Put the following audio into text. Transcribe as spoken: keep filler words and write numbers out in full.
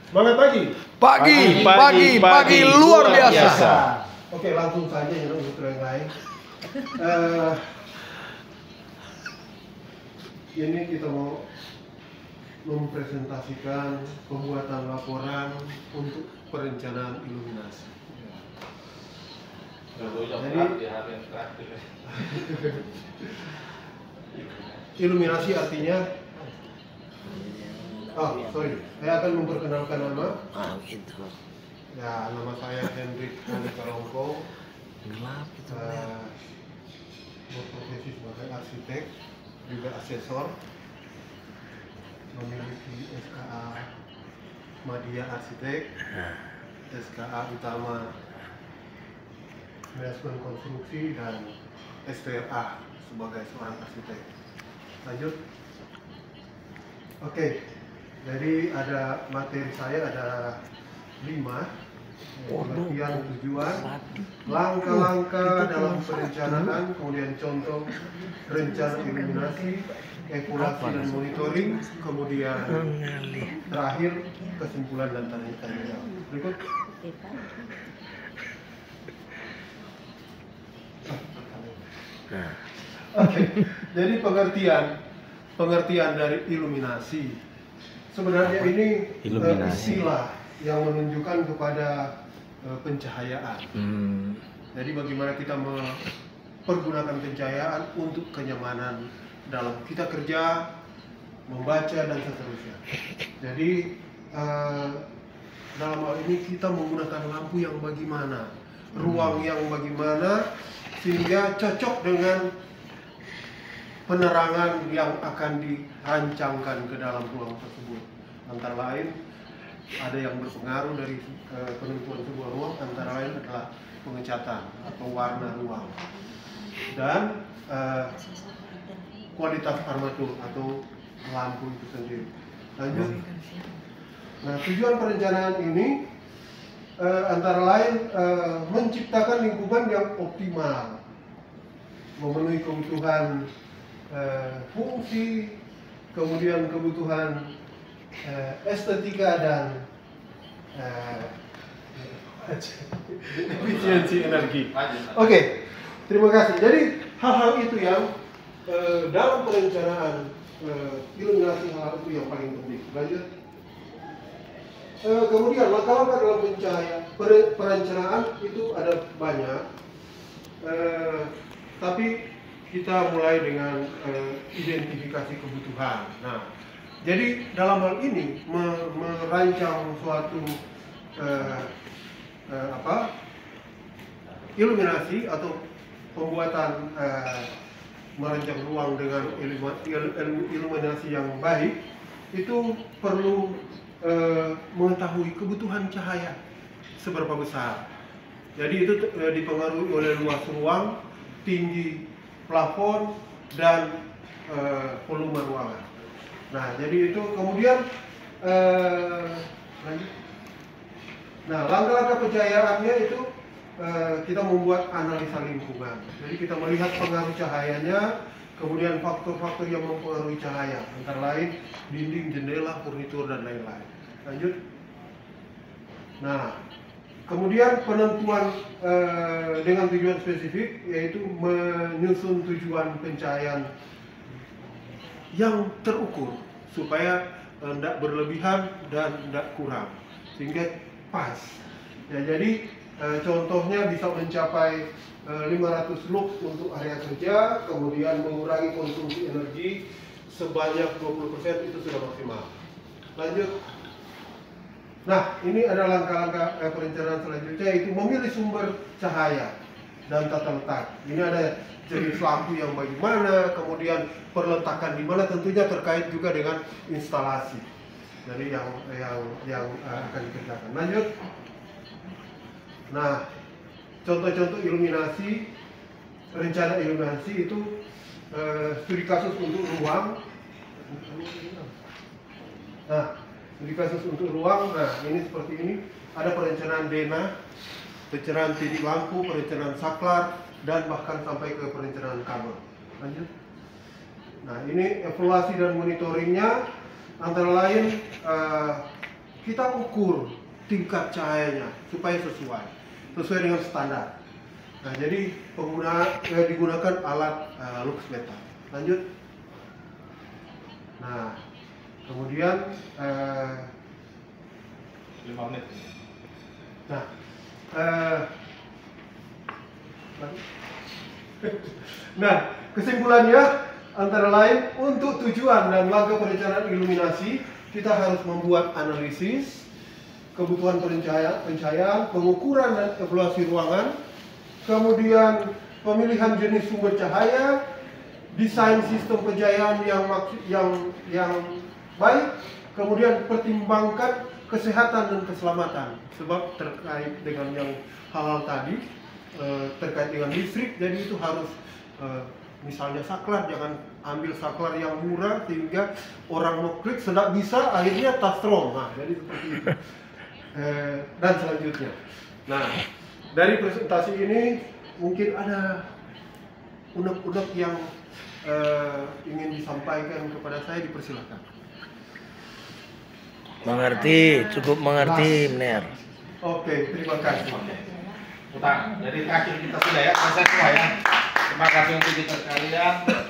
Semangat pagi. Pagi, pagi, pagi, luar biasa. Oke, langsung saja ya untuk yang lain. Uh, ini kita mau mempresentasikan pembuatan laporan untuk perencanaan iluminasi. Jadi, iluminasi artinya, oh sorry, saya akan memperkenalkan nama. Ah, gitu. Ya, nama saya Hendrik Andi Karongko. Gelap gitu. Uh, berprofesi sebagai arsitek, juga asesor, memiliki S K A Madya Arsitek, S K A Utama Manajemen Konstruksi, dan S T R A sebagai seorang arsitek. Lanjut. Oke, jadi ada materi saya ada lima. Pengertian tujuan, langkah-langkah dalam perencanaan, kemudian contoh rencana iluminasi, evaluasi dan monitoring, kemudian terakhir kesimpulan dan tanya jawab. Berikut. Oke, jadi pengertian pengertian dari iluminasi. Sebenarnya ini uh, istilah yang menunjukkan kepada uh, pencahayaan. Hmm. Jadi bagaimana kita mempergunakan pencahayaan untuk kenyamanan dalam kita kerja, membaca dan seterusnya. Jadi uh, dalam hal ini kita menggunakan lampu yang bagaimana, ruang yang bagaimana sehingga cocok dengan penerangan yang akan dirancangkan ke dalam ruang tersebut. Antara lain ada yang berpengaruh dari uh, penentuan sebuah ruang, antara lain adalah pengecatan atau warna ruang dan uh, kualitas armatur atau lampu itu sendiri. Lanjut. Nah, tujuan perencanaan ini uh, antara lain uh, menciptakan lingkungan yang optimal, memenuhi kebutuhan uh, fungsi, kemudian kebutuhan uh, estetika dan uh, efisiensi energi. Oke, okay, terima kasih. Jadi hal-hal itu yang uh, dalam perencanaan uh, iluminasi, hal itu yang paling penting. Lanjut. Uh, kemudian langkah-langkah dalam pencahayaan perencanaan itu ada banyak, uh, tapi kita mulai dengan uh, identifikasi kebutuhan. Nah, jadi dalam hal ini merancang suatu uh, uh, apa iluminasi atau pembuatan uh, merancang ruang dengan iluminasi yang baik itu perlu uh, mengetahui kebutuhan cahaya seberapa besar. Jadi itu uh, dipengaruhi oleh luas ruang, tinggi plafon, dan uh, volume ruangan. Nah, jadi itu kemudian uh, lanjut. Nah, langkah-langkah pencahayaannya itu uh, kita membuat analisa lingkungan. Jadi kita melihat pengaruh cahayanya, kemudian faktor-faktor yang mempengaruhi cahaya, antara lain dinding, jendela, furnitur, dan lain-lain. Lanjut. Nah, kemudian penentuan uh, dengan tujuan spesifik, yaitu menyusun tujuan pencahayaan yang terukur supaya tidak uh, berlebihan dan tidak kurang, sehingga pas. Ya, jadi e, contohnya bisa mencapai e, lima ratus lux untuk area kerja, kemudian mengurangi konsumsi energi sebanyak dua puluh persen, itu sudah maksimal. Lanjut. Nah, ini ada langkah-langkah e, perencanaan selanjutnya, yaitu memilih sumber cahaya dan tata letak. Ini ada jenis lampu yang bagaimana, kemudian perletakan di mana, tentunya terkait juga dengan instalasi dari yang yang yang uh, akan dikerjakan. Lanjut. Nah, contoh-contoh iluminasi, rencana iluminasi itu uh, studi kasus untuk ruang. Nah, studi kasus untuk ruang. Nah, ini seperti ini. Ada perencanaan dena, perencanaan titik lampu, perencanaan saklar, dan bahkan sampai ke perencanaan kabel. Lanjut. Nah, ini evaluasi dan monitoringnya. Antara lain uh, kita ukur tingkat cahayanya supaya sesuai sesuai dengan standar. Nah, jadi pengguna eh, digunakan alat uh, lux meter. Lanjut. Nah, kemudian eh, lima menit. Nah, eh, nah kesimpulannya antara lain untuk tujuan dan langkah perencanaan iluminasi kita harus membuat analisis kebutuhan pencahayaan, pencahayaan, pengukuran dan evaluasi ruangan, kemudian pemilihan jenis sumber cahaya, desain sistem pencahayaan yang maksud yang yang baik, kemudian pertimbangkan kesehatan dan keselamatan sebab terkait dengan yang hal-hal tadi eh, terkait dengan listrik, jadi itu harus eh, misalnya saklar, jangan ambil saklar yang murah sehingga orang mau klik sedang bisa akhirnya tas strong. Nah, jadi seperti itu. Eh, dan selanjutnya. Nah, dari presentasi ini mungkin ada unek-unek yang eh, ingin disampaikan kepada saya, dipersilakan. Mengerti, cukup mengerti, Mener. Oke, terima kasih. Utang. Jadi terakhir kita sudah ya, selesai semua ya. Terima kasih untuk kalian.